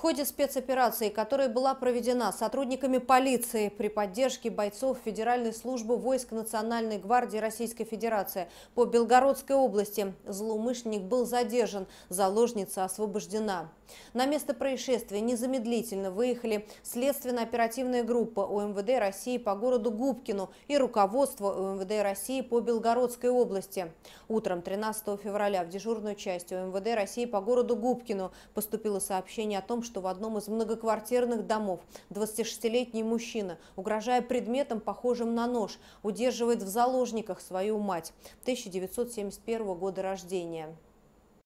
ходе спецоперации, которая была проведена сотрудниками полиции при поддержке бойцов Федеральной службы войск Национальной гвардии Российской Федерации по Белгородской области, злоумышленник был задержан, заложница освобождена. На место происшествия незамедлительно выехали следственно-оперативная группа УМВД России по городу Губкину и руководство УМВД России по Белгородской области. Утром 13 февраля в дежурную часть УМВД России по городу Губкину поступило сообщение о том, что в одном из многоквартирных домов 26-летний мужчина, угрожая предметом, похожим на нож, удерживает в заложниках свою мать 1971 года рождения.